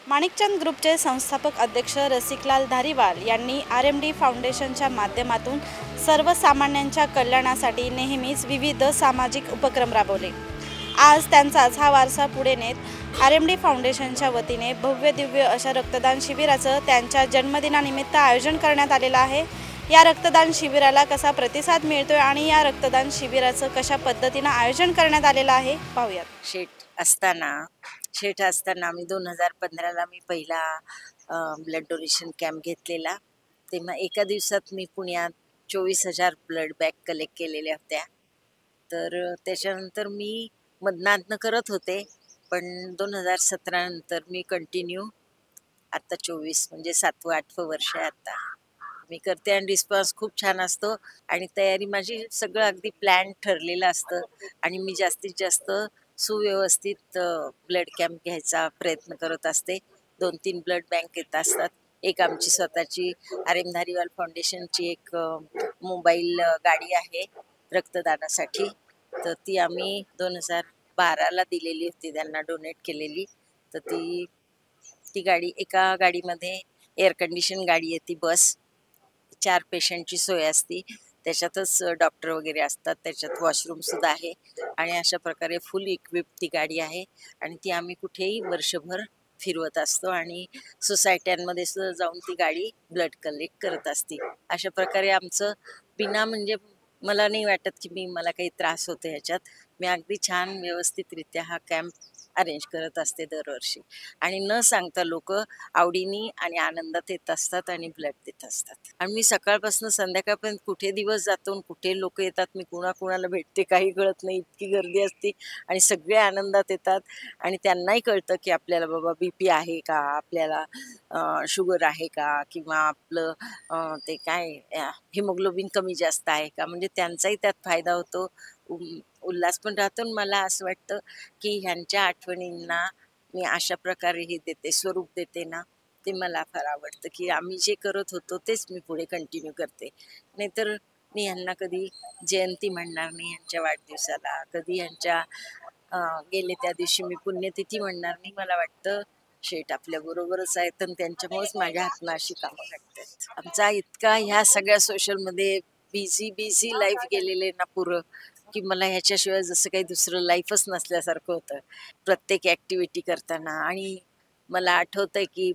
माणिकचंद ग्रुपचे संस्थापक अध्यक्ष रसिकलाल धारीवाल यांनी RMD फाउंडेशनच्या माध्यमातून सर्वसामान्यांच्या कल्याणासाठी नेहमीच विविध सामाजिक उपक्रम राबवले। आज त्यांचाच हा वारसा पुढे नेत RMD फाउंडेशनच्या वतीने भव्य दिव्य अशा रक्तदान शिबिराचं त्यांच्या जन्मदिनानिमित्त आयोजन करण्यात आलेलं आहे। या रक्तदान शिबिराला कसा प्रतिसाद मिळतोय आणि या रक्तदान शिबिराचं कशा पद्धतीने आयोजन करण्यात आलेलं आहे पाहूयात। शेठ असताना मी 2015ला मी पहिला ब्लड डोनेशन कॅम्प घेतलेला। तेव्हा एका दिवसात मी पुण्यात 24,000 ब्लड बॅग कलेक्ट केलेल्या होत्या। तर त्याच्यानंतर मी मदनातनं करत होते, पण 2017 नंतर मी कंटिन्यू आता 24 म्हणजे 7वं-8वं वर्ष आहे आता मी करते आणि रिस्पॉन्स खूप छान असतो आणि तयारी माझी सगळं अगदी प्लॅन ठरलेलं असतं आणि मी जास्तीत जास्त सुव्यवस्थित ब्लड कॅम्प घ्यायचा प्रयत्न करत असते। 2-3 ब्लड बँक येत असतात। एक आमची स्वतःची RM धारीवाल फाउंडेशनची एक मोबाईल गाडी आहे रक्तदानासाठी, तर ती आम्ही 2012ला दिलेली होती, त्यांना डोनेट केलेली। तर ती गाडी, एका गाडीमध्ये एअर कंडिशन गाडी आहे, ती बस 4 पेशंटची सोय असते, त्याच्यातच डॉक्टर वगैरे असतात, त्याच्यात वॉशरूम सुद्धा आहे आणि अशा प्रकारे फुल इक्विप ती गाडी आहे आणि ती आम्ही कुठेही वर्षभर फिरवत असतो आणि सोसायट्यांमध्ये सुद्धा जाऊन ती गाडी ब्लड कलेक्ट करत असते। अशा प्रकारे आमचं बिना म्हणजे मला नाही वाटत की मला काही त्रास होतो ह्याच्यात। मी अगदी छान व्यवस्थितरित्या हा कॅम्प अरेंज करत असते दरवर्षी आणि न सांगता लोक आवडीने आणि आनंदात येत असतात आणि ब्लड देत असतात आणि मी सकाळपासून संध्याकाळपर्यंत कुठे दिवस जातो, कुठे लोक येतात, मी कुणाकुणाला भेटते काही कळत नाही, इतकी गर्दी असते आणि सगळे आनंदात येतात आणि त्यांनाही कळतं की आपल्याला बाबा BP आहे का, आपल्याला शुगर आहे का, किंवा आपलं ते काय हिमोग्लोबिन कमी जास्त आहे का, म्हणजे त्यांचाही त्यात फायदा होतो, उल्हास पण राहतो। मला असं वाटतं की ह्यांच्या आठवणींना मी अशा प्रकारे हे देते, स्वरूप देते ना, ते मला फार आवडतं की आम्ही जे करत होतो तेच मी पुढे कंटिन्यू करते। नाहीतर मी ह्यांना कधी जयंती म्हणणार नाही, ह्यांच्या वाढदिवसाला कधी ह्यांच्या गेले त्या दिवशी मी पुण्यतिथी म्हणणार नाही। मला वाटतं शेठ आपल्या बरोबरच आहेत आणि त्यांच्यामुळेच माझ्या हातनं अशी कामं घडतात। आमचा इतका ह्या सगळ्या सोशलमध्ये बिझी लाईफ गेलेले ना पुरं, की मला ह्याच्याशिवाय जसं काही दुसरं लाईफच नसल्यासारखं होतं प्रत्येक ॲक्टिव्हिटी करताना। आणि मला आठवतंय की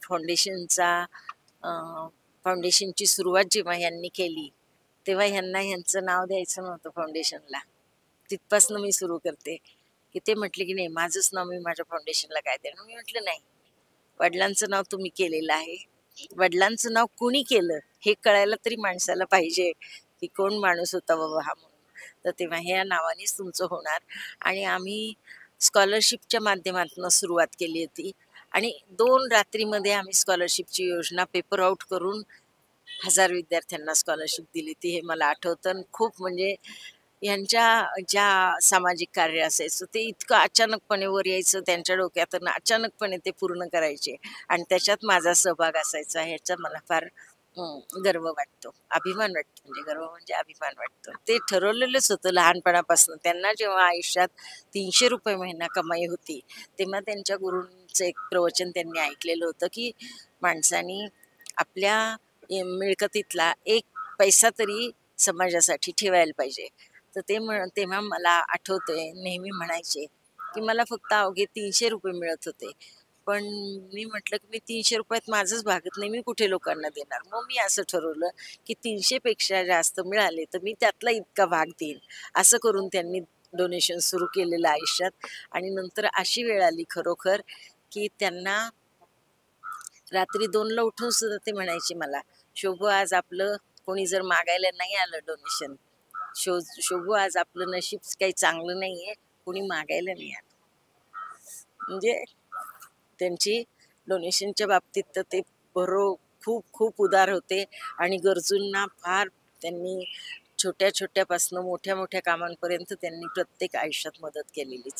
फाउंडेशनची सुरुवात जेव्हा ह्यांनी केली तेव्हा ह्यांचं नाव द्यायचं नव्हतं फाउंडेशनला, तिथपासून मी सुरू करते की ते म्हटले की नाही माझंच नाव मी माझ्या फाउंडेशनला काय देणार। मी म्हटलं नाही, वडिलांचं नाव तुम्ही केलेलं आहे, वडिलांचं नाव कुणी केलं हे कळायला तरी माणसाला पाहिजे की कोण माणूस होता बाबा हा म्हणून, तर तेव्हा ह्या नावानेच तुमचं होणार। आणि आम्ही स्कॉलरशिपच्या माध्यमातून सुरुवात केली होती आणि 2 रात्रीमध्ये आम्ही स्कॉलरशिपची योजना पेपर आउट करून 1000 विद्यार्थ्यांना स्कॉलरशिप दिली होती, हे मला आठवतं। खूप म्हणजे यांच्या ज्या सामाजिक कार्य असायचं ते इतकं अचानकपणे वर यायचं त्यांच्या डोक्यातून, अचानकपणे ते पूर्ण करायचे आणि त्याच्यात माझा सहभाग असायचा, ह्याचा मला फार गर्व वाटतो, अभिमान वाटतो, म्हणजे गर्व म्हणजे अभिमान वाटतो। ते ठरवलेलंच होतं लहानपणापासून। त्यांना जेव्हा आयुष्यात 300 रुपये महिना कमाई होती तेव्हा त्यांच्या गुरूंचं एक प्रवचन त्यांनी ऐकलेलं होतं की माणसानी आपल्या मिळकतीतला 1 पैसा तरी समाजासाठी ठेवायला पाहिजे। तर तेव्हा मला आठवतंय नेहमी म्हणायचे की मला फक्त अवघे 300 रुपये मिळत होते, पण मी म्हटलं की मी 300 रुपयात माझंच भागत नाही, मी कुठे लोकांना देणार। मग मी असं ठरवलं की 300 पेक्षा जास्त मिळाले तर मी त्यातला इतका भाग देईन। असं करून त्यांनी डोनेशन सुरू केलेलं आयुष्यात आणि नंतर अशी वेळ आली खरोखर की त्यांना रात्री 2ला उठून सुद्धा ते म्हणायचे मला, शोभू आज आपलं कोणी जर मागायला नाही आलं डोनेशन, शोभू आज आपलं नशीब काही चांगलं नाहीये, कोणी मागायला नाही आलं। म्हणजे त्यांची डोनेशनच्या बाबतीत तर ते खूप उदार होते आणि गरजूंना फार त्यांनी छोट्या छोट्यापासून मोठ्या कामांपर्यंत त्यांनी प्रत्येक आयुष्यात मदत केलेलीच आहे।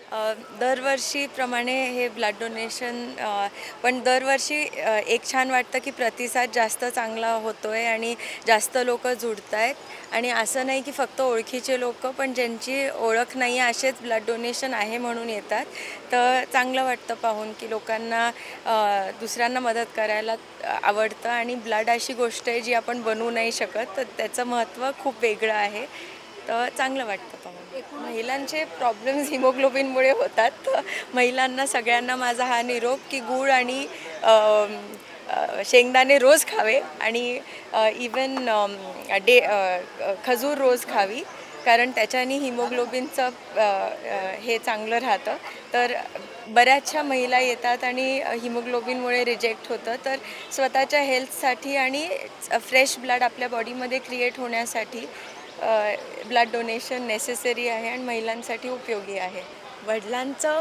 दरवर्षीप्रमाणे हे ब्लड डोनेशन पण दरवर्षी एक छान वाटतं की प्रतिसाद जास्त चांगला होतो आहे आणि जास्त लोक जुडत आहेत आणि असं नाही की फक्त ओळखीचे लोक पण ज्यांची ओळख नाही आहे असेच ब्लड डोनेशन आहे म्हणून येतात. तर चांगलं वाटतं पाहून की लोकांना दुसऱ्यांना मदत करायला आवडतं आणि ब्लड अशी गोष्ट आहे जी आपण बनवू नाही शकत, तर त्याचं महत्त्व खूप वेगळं आहे. तर चांगलं वाटतं पाहून. महिलांचे प्रॉब्लेम्स हिमोग्लोबिनमुळे होतात. तर महिलांना सगळ्यांना माझा हा निरोप की गूळ आणि शेंगदाणे रोज खावे आणि इवन खजूर रोज खावी, कारण त्याच्याने हिमोग्लोबिनचं हे चांगलं राहतं. तर बऱ्याचशा महिला येतात आणि हिमोग्लोबिनमुळे रिजेक्ट होतं. तर स्वतःच्या हेल्थसाठी आणि फ्रेश ब्लड आपल्या बॉडीमध्ये क्रिएट होण्यासाठी ब्लड डोनेशन नेसेसरी आहे आणि महिलांसाठी उपयोगी आहे. वडिलांचं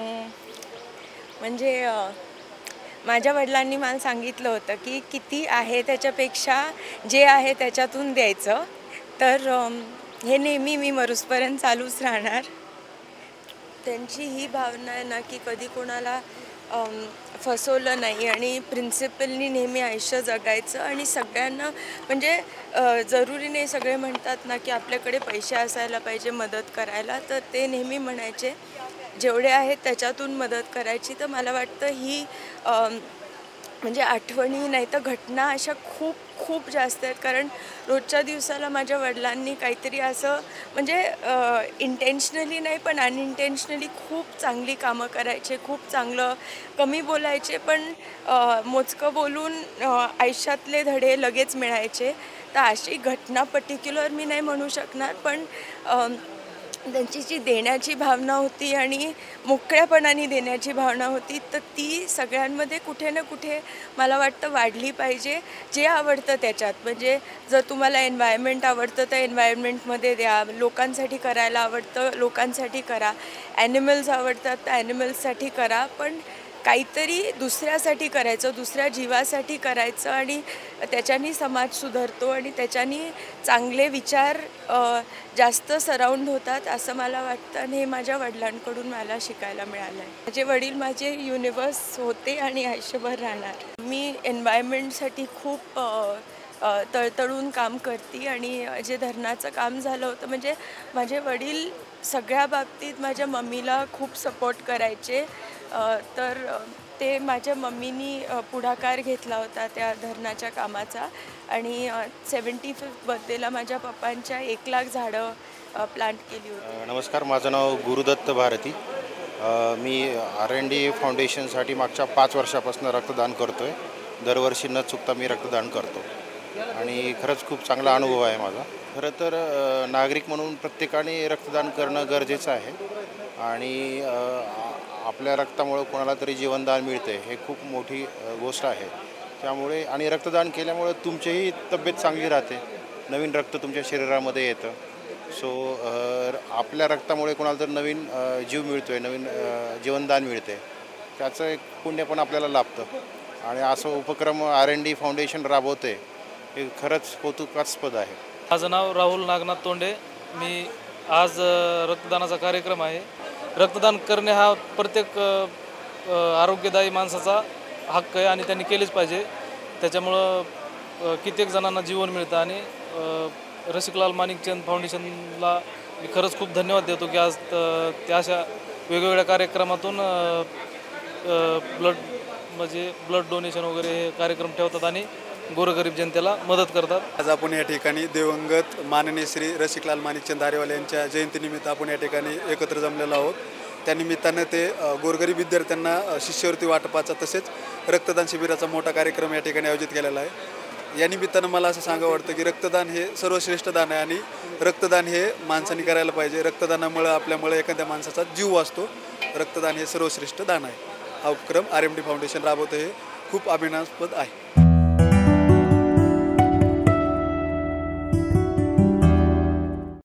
म्हणजे माझ्या वडिलांनी मला सांगितलं होतं की किती आहे त्याच्यापेक्षा जे आहे त्याच्यातून द्यायचं. तर हे नेहमी मी मरूसपर्यंत चालूच राहणार. त्यांची ही भावना आहे ना की कधी कोणाला फसवलं नाही आणि प्रिन्सिपलनी नेहमी आयुष्य जगायचं आणि सगळ्यांना म्हणजे जरुरी नाही सगळे म्हणतात ना की आपल्याकडे पैसे असायला पाहिजे मदत करायला, तर ते नेहमी म्हणायचे जेवढे आहेत त्याच्यातून मदत करायची. तर मला वाटतं ही म्हणजे आठवणी नाही तर घटना अशा खूप खूप जास्त आहेत, कारण रोजच्या दिवसाला माझ्या वडिलांनी काहीतरी असं म्हणजे इंटेन्शनली नाही पण अनइंटेन्शनली खूप चांगली कामं करायचे, खूप चांगलं कमी बोलायचे पण मोजकं बोलून आयुष्यातले धडे लगेच मिळायचे. तर अशी घटना पर्टिक्युलर मी नाही म्हणू शकणार, पण त्यांची जी देण्याची भावना होती आणि मोकळ्यापणाने देण्याची भावना होती, तर ती सगळ्यांमध्ये कुठे ना कुठे मला वाटतं वाढली पाहिजे. जे आवडतं त्याच्यात, म्हणजे जर तुम्हाला एन्व्हायरमेंट आवडतं तर एन्व्हायरमेंटमध्ये द्या, लोकांसाठी करायला आवडतं लोकांसाठी करा, ॲनिमल्स आवडतात तर ॲनिमल्ससाठी करा, पण काहीतरी दुसऱ्यासाठी करायचं, दुसऱ्या जीवासाठी करायचं आणि त्याच्यानी समाज सुधारतो आणि त्याच्यानी चांगले विचार जास्त सराउंड होतात असं मला वाटतं आणि हे माझ्या वडिलांकडून मला शिकायला मिळालं आहे. माझे वडील माझे युनिवर्स होते आणि आयुष्यभर राहणार. मी एन्व्हायरमेंटसाठी खूप तळतळून काम करते आणि जे धरणाचं काम झालं होतं म्हणजे माझे वडील सगळ्या बाबतीत माझ्या मम्मीला खूप सपोर्ट करायचे. तर ते माझ्या मम्मीनी पुढाकार घेतला होता त्या धरणाच्या कामाचा आणि 75th बर्थडेला माझ्या पप्पांच्या 1,00,000 झाडं प्लांट केली होती. नमस्कार, माझं नाव गुरुदत्त भारती. मी R&D फाउंडेशनसाठी मागच्या 5 वर्षापासून रक्तदान करतो आहे. दरवर्षी न चुकता मी रक्तदान करतो आणि खरंच खूप चांगला अनुभव आहे माझा. खरं तर नागरिक म्हणून प्रत्येकाने रक्तदान करणं गरजेचं आहे आणि आपल्या रक्तामुळं कोणाला तरी जीवनदान मिळते हे खूप मोठी गोष्ट आहे. त्यामुळे आणि रक्तदान केल्यामुळं तुमचीही तब्येत चांगली राहते, नवीन रक्त तुमच्या शरीरामध्ये येतं. सो आपल्या रक्तामुळे कोणाला तर नवीन जीव मिळतो आहे, नवीन जीवनदान मिळते, त्याचं एक पुण्य पण आपल्याला लाभतं आणि असं उपक्रम R&D फाउंडेशन राबवते हे खरंच कौतुकास्पद आहे. माझं नाव राहुल नागनाथ तोंडे. मी आज रक्तदानाचा कार्यक्रम आहे. रक्तदान करणे हा प्रत्येक आरोग्यदायी माणसाचा हक्क आहे आणि त्यांनी केलेच पाहिजे. त्याच्यामुळं कित्येक जणांना जीवन मिळतं आणि रसिकलाल माणिकचंद फाउंडेशनला मी खरंच खूप धन्यवाद देतो की आज त्या अशा वेगवेगळ्या कार्यक्रमातून ब्लड डोनेशन वगैरे हे कार्यक्रम ठेवतात आणि गोरगरीब जनतेला मदत करतात. आज आपण या ठिकाणी दिवंगत माननीय श्री रसिकलाल माणिकचंद धारेवाल यांच्या जयंतीनिमित्त आपण या ठिकाणी एकत्र जमलेलो आहोत. त्यानिमित्तानं ते गोरगरीब विद्यार्थ्यांना शिष्यवृत्ती वाटपाचा तसेच रक्तदान शिबिराचा मोठा कार्यक्रम या ठिकाणी आयोजित केलेला आहे. या निमित्तानं मला असं सांगावं वाटतं की रक्तदान हे सर्वश्रेष्ठ दान आहे आणि रक्तदान हे माणसाने करायला पाहिजे. रक्तदानामुळं आपल्यामुळे एखाद्या माणसाचा जीव वाचतो. रक्तदान हे सर्वश्रेष्ठ दान आहे. हा उपक्रम R&D फाउंडेशन राबवतं हे खूप अभिमानास्पद आहे.